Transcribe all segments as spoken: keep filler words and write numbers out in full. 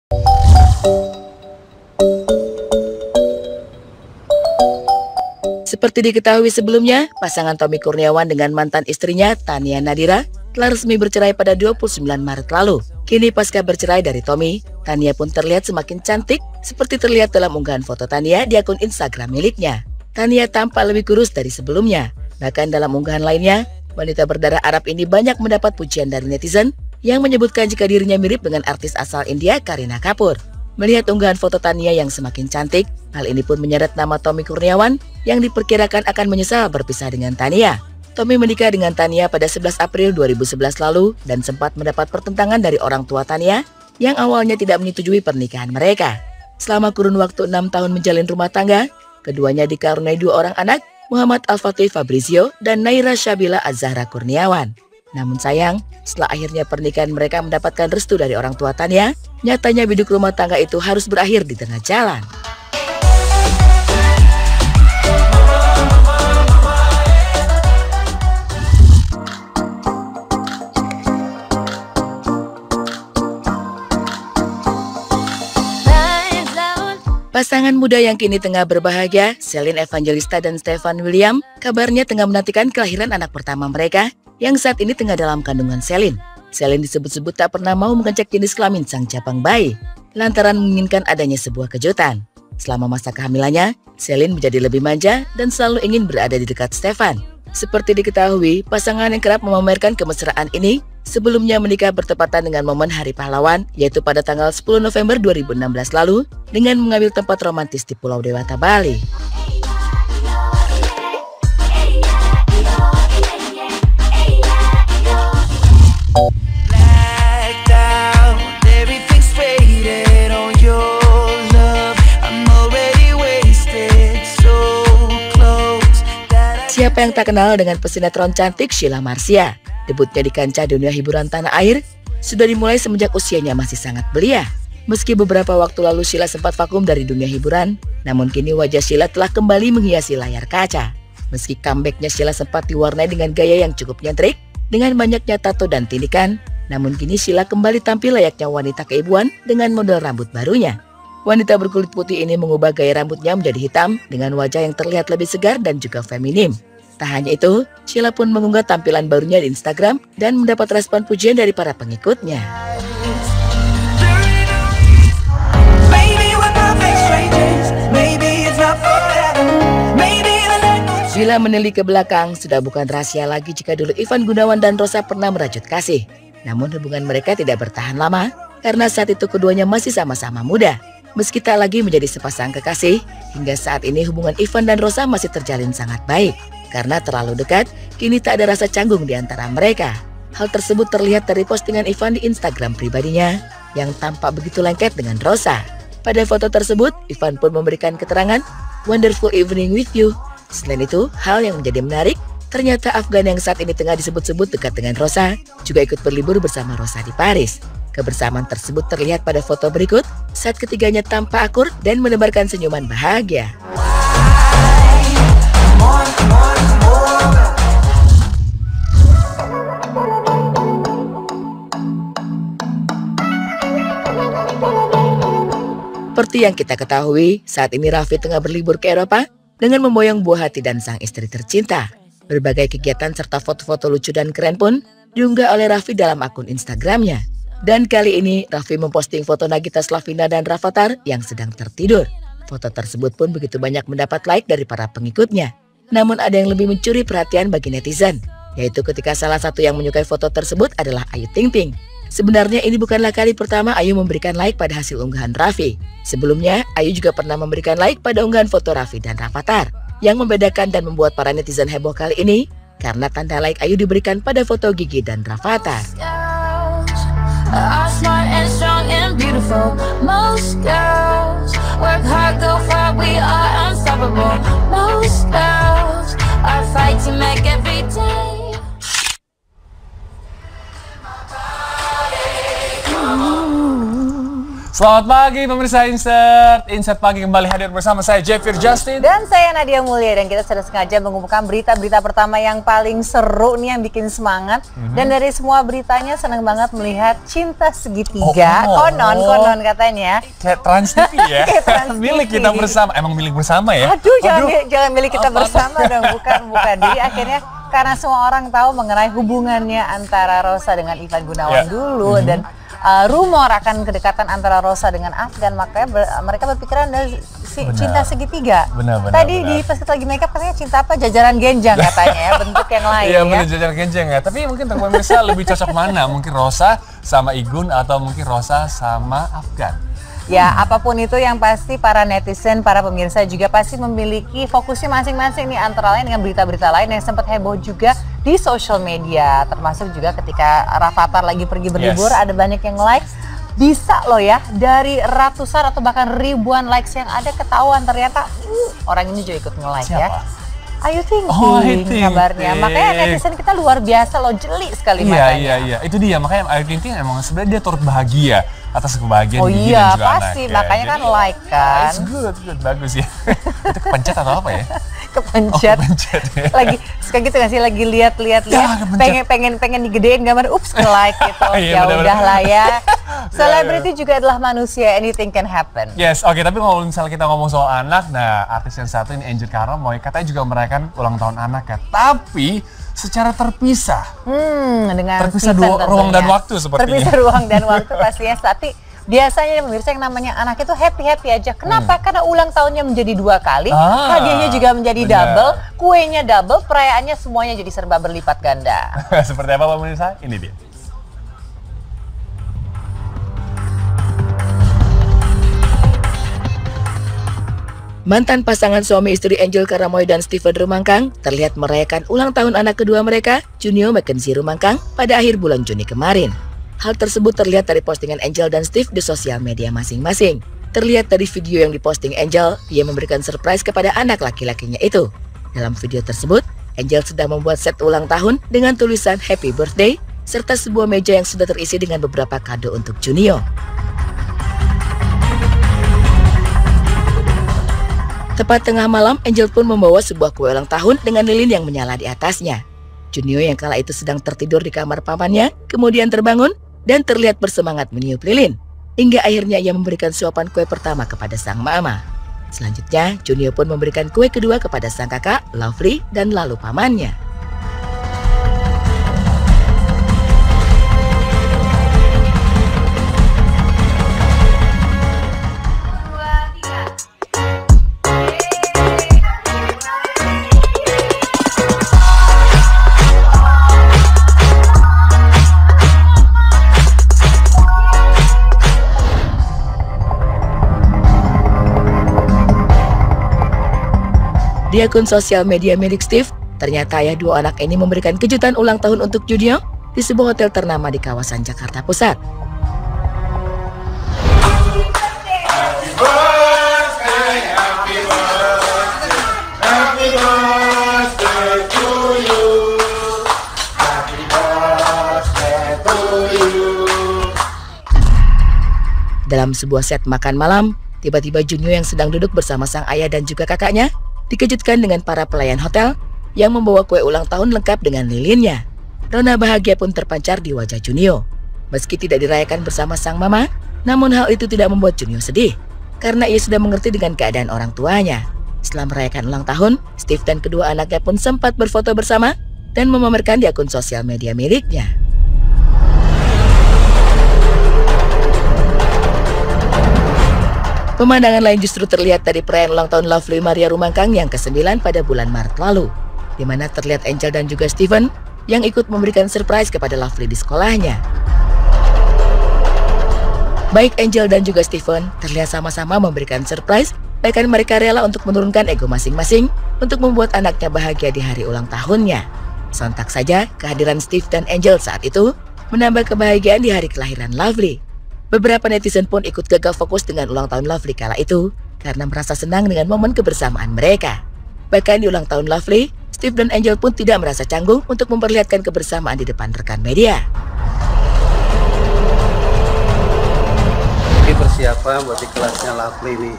Seperti diketahui sebelumnya, pasangan Tommy Kurniawan dengan mantan istrinya Tania Nadira telah resmi bercerai pada dua puluh sembilan Maret lalu. Kini pasca bercerai dari Tommy, Tania pun terlihat semakin cantik seperti terlihat dalam unggahan foto Tania di akun Instagram miliknya. Tania tampak lebih kurus dari sebelumnya. Bahkan dalam unggahan lainnya, wanita berdarah Arab ini banyak mendapat pujian dari netizen yang menyebutkan jika dirinya mirip dengan artis asal India Kareena Kapoor. Melihat unggahan foto Tania yang semakin cantik, hal ini pun menyeret nama Tommy Kurniawan yang diperkirakan akan menyesal berpisah dengan Tania. Tommy menikah dengan Tania pada sebelas April dua ribu sebelas lalu dan sempat mendapat pertentangan dari orang tua Tania yang awalnya tidak menyetujui pernikahan mereka. Selama kurun waktu enam tahun menjalin rumah tangga, keduanya dikaruniai dua orang anak, Muhammad Al-Fatih Fabrizio dan Naira Syabila Az-Zahra Kurniawan. Namun sayang, setelah akhirnya pernikahan mereka mendapatkan restu dari orang tua Tania, nyatanya biduk rumah tangga itu harus berakhir di tengah jalan. Pasangan muda yang kini tengah berbahagia, Celine Evangelista dan Stefan William, kabarnya tengah menantikan kelahiran anak pertama mereka yang saat ini tengah dalam kandungan Celine. Celine disebut-sebut tak pernah mau mengecek jenis kelamin sang capang bayi, lantaran menginginkan adanya sebuah kejutan. Selama masa kehamilannya, Celine menjadi lebih manja dan selalu ingin berada di dekat Stefan. Seperti diketahui, pasangan yang kerap memamerkan kemesraan ini sebelumnya menikah bertepatan dengan momen Hari Pahlawan, yaitu pada tanggal sepuluh November dua ribu enam belas lalu dengan mengambil tempat romantis di Pulau Dewata, Bali. Siapa yang tak kenal dengan pesinetron cantik Sheila Marcia? Debutnya di kancah dunia hiburan tanah air sudah dimulai semenjak usianya masih sangat belia. Meski beberapa waktu lalu Sheila sempat vakum dari dunia hiburan, namun kini wajah Sheila telah kembali menghiasi layar kaca. Meski comebacknya Sheila sempat diwarnai dengan gaya yang cukup nyentrik, dengan banyaknya tato dan tindikan, namun kini Sheila kembali tampil layaknya wanita keibuan dengan model rambut barunya. Wanita berkulit putih ini mengubah gaya rambutnya menjadi hitam dengan wajah yang terlihat lebih segar dan juga feminim. Tak hanya itu, Sheila pun mengunggah tampilan barunya di Instagram dan mendapat respon pujian dari para pengikutnya. Bila menilik ke belakang, sudah bukan rahasia lagi jika dulu Ivan Gunawan dan Rosa pernah merajut kasih. Namun hubungan mereka tidak bertahan lama karena saat itu keduanya masih sama-sama muda. Meski tak lagi menjadi sepasang kekasih, hingga saat ini hubungan Ivan dan Rosa masih terjalin sangat baik. Karena terlalu dekat, kini tak ada rasa canggung di antara mereka. Hal tersebut terlihat dari postingan Ivan di Instagram pribadinya yang tampak begitu lengket dengan Rosa. Pada foto tersebut, Ivan pun memberikan keterangan, "Wonderful evening with you." Selain itu, hal yang menjadi menarik, ternyata Afgan yang saat ini tengah disebut-sebut dekat dengan Rosa juga ikut berlibur bersama Rosa di Paris. Kebersamaan tersebut terlihat pada foto berikut saat ketiganya tampak akur dan menebarkan senyuman bahagia. Seperti yang kita ketahui, saat ini Raffi tengah berlibur ke Eropa dengan memboyong buah hati dan sang istri tercinta. Berbagai kegiatan serta foto-foto lucu dan keren pun diunggah oleh Raffi dalam akun Instagramnya. Dan kali ini Raffi memposting foto Nagita Slavina dan Rafathar yang sedang tertidur. Foto tersebut pun begitu banyak mendapat like dari para pengikutnya. Namun ada yang lebih mencuri perhatian bagi netizen, yaitu ketika salah satu yang menyukai foto tersebut adalah Ayu Ting Ting. Sebenarnya ini bukanlah kali pertama Ayu memberikan like pada hasil unggahan Raffi. Sebelumnya, Ayu juga pernah memberikan like pada unggahan foto Raffi dan Rafathar. Yang membedakan dan membuat para netizen heboh kali ini, karena tanda like Ayu diberikan pada foto Gigi dan Rafathar. Selamat pagi pemirsa Insert. Insert pagi kembali hadir bersama saya Jeffir Justin. Dan saya Nadia Mulia, dan kita sudah sengaja mengumpulkan berita-berita pertama yang paling seru nih, yang bikin semangat. Mm-hmm. Dan dari semua beritanya senang banget melihat cinta segitiga. Oh, konon, oh. konon katanya. Kayak Trans T V ya? Trans milik kita bersama. Emang milik bersama ya? Aduh, jangan, Aduh. jangan milik kita bersama dong. Bukan, bukan. Jadi akhirnya karena semua orang tahu mengenai hubungannya antara Rosa dengan Ivan Gunawan yeah. dulu. Mm-hmm. Dan Uh, rumor akan kedekatan antara Rosa dengan Afgan, makanya ber, mereka berpikiran ada si, cinta segitiga. Benar, benar, Tadi benar. Di pas kita lagi makeup katanya cinta apa? Jajaran genjang katanya ya, bentuk yang lain. Iya, ya. Benar, jajaran genjang ya. Tapi mungkin pemirsa lebih cocok mana? Mungkin Rosa sama Igun atau mungkin Rosa sama Afgan? Ya, hmm. apapun itu yang pasti para netizen, para pemirsa juga pasti memiliki fokusnya masing-masing nih, antara lain dengan berita-berita lain yang sempat heboh juga di social media, termasuk juga ketika Rafathar lagi pergi berlibur, yes. ada banyak yang like. Bisa loh ya, dari ratusan atau bahkan ribuan likes yang ada, ketahuan ternyata uh, orang ini juga ikut nge-like ya. Ayu Ting Ting oh, kabarnya, makanya netizen kita luar biasa loh, jeli sekali iya, matanya. Iya, iya, itu dia, makanya Ayu Ting Ting emang sebenarnya dia turut bahagia atas kebahagiaan oh Gigi iya, dan juga pasti, anak, makanya ya. kan Jadi, like kan. It's good, good, bagus ya. Itu kepencet atau apa ya? Kepencet. Oh, kepencet ya. Lagi suka gitu nggak sih, lagi lihat-lihat ya, pengen pengen pengen digedein gambar, ups ke like gitu. Ya udah lah ya. Selebriti juga adalah manusia, anything can happen. Yes, oke, okay, tapi kalau misalnya kita ngomong soal anak, nah artis yang satu ini Angel Karamoy katanya juga merayakan ulang tahun anak ya, tapi secara terpisah. Hmm, dengan terpisah dua ruang dan waktu sepertinya. Terpisah ruang dan waktu pastinya, tapi biasanya pemirsa yang namanya anak itu happy-happy aja. Kenapa? Hmm. Karena ulang tahunnya menjadi dua kali, ah, hadiahnya juga menjadi benar. double, kuenya double, perayaannya semuanya jadi serba berlipat ganda. Seperti apa pemirsa? Ini dia. Mantan pasangan suami istri Angel Karamoy dan Steven Rumangkang terlihat merayakan ulang tahun anak kedua mereka, Junio Mackenzie Rumangkang, pada akhir bulan Juni kemarin. Hal tersebut terlihat dari postingan Angel dan Steve di sosial media masing-masing. Terlihat dari video yang diposting Angel, ia memberikan surprise kepada anak laki-lakinya itu. Dalam video tersebut, Angel sedang membuat set ulang tahun dengan tulisan Happy Birthday, serta sebuah meja yang sudah terisi dengan beberapa kado untuk Junio. Tepat tengah malam, Angel pun membawa sebuah kue ulang tahun dengan lilin yang menyala di atasnya. Junio yang kala itu sedang tertidur di kamar pamannya, kemudian terbangun dan terlihat bersemangat meniup lilin. Hingga akhirnya ia memberikan suapan kue pertama kepada sang mama. Selanjutnya, Junio pun memberikan kue kedua kepada sang kakak, Lovely, dan lalu pamannya. Di akun sosial media milik Steve, ternyata ayah dua anak ini memberikan kejutan ulang tahun untuk Junio di sebuah hotel ternama di kawasan Jakarta Pusat. Happy birthday, happy birthday, happy birthday to you, happy birthday to you. Dalam sebuah set makan malam, tiba-tiba Junio yang sedang duduk bersama sang ayah dan juga kakaknya dikejutkan dengan para pelayan hotel yang membawa kue ulang tahun lengkap dengan lilinnya. Rona bahagia pun terpancar di wajah Junio. Meski tidak dirayakan bersama sang mama, namun hal itu tidak membuat Junio sedih, karena ia sudah mengerti dengan keadaan orang tuanya. Setelah merayakan ulang tahun, Steve dan kedua anaknya pun sempat berfoto bersama dan memamerkan di akun sosial media miliknya. Pemandangan lain justru terlihat dari perayaan ulang tahun Lovely Maria Rumangkang yang kesembilan pada bulan Maret lalu, di mana terlihat Angel dan juga Steven yang ikut memberikan surprise kepada Lovely di sekolahnya. Baik Angel dan juga Steven terlihat sama-sama memberikan surprise, bahkan mereka rela untuk menurunkan ego masing-masing untuk membuat anaknya bahagia di hari ulang tahunnya. Sontak saja kehadiran Steve dan Angel saat itu menambah kebahagiaan di hari kelahiran Lovely. Beberapa netizen pun ikut gagal fokus dengan ulang tahun Lovely kala itu karena merasa senang dengan momen kebersamaan mereka. Bahkan di ulang tahun Lovely, Steve dan Angel pun tidak merasa canggung untuk memperlihatkan kebersamaan di depan rekan media. persiapan buat di kelasnya Lovely nih.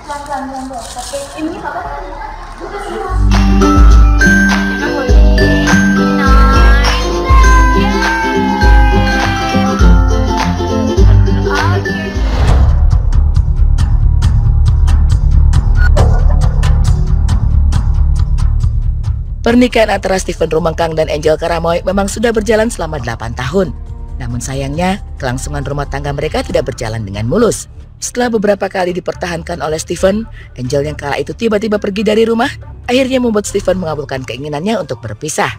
Pernikahan antara Steven Rumengkang dan Angel Karamoy memang sudah berjalan selama delapan tahun. Namun sayangnya, kelangsungan rumah tangga mereka tidak berjalan dengan mulus. Setelah beberapa kali dipertahankan oleh Steven, Angel yang kala itu tiba-tiba pergi dari rumah, akhirnya membuat Steven mengabulkan keinginannya untuk berpisah.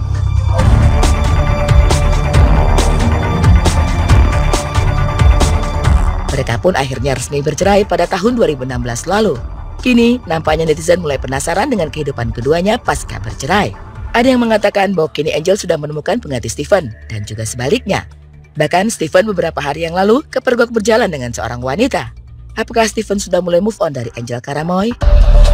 Mereka pun akhirnya resmi bercerai pada tahun dua ribu enam belas lalu. Kini, nampaknya netizen mulai penasaran dengan kehidupan keduanya pasca bercerai. Ada yang mengatakan bahwa kini Angel sudah menemukan pengganti Steven, dan juga sebaliknya. Bahkan Steven beberapa hari yang lalu kepergok berjalan dengan seorang wanita. Apakah Steven sudah mulai move on dari Angel Karamoy?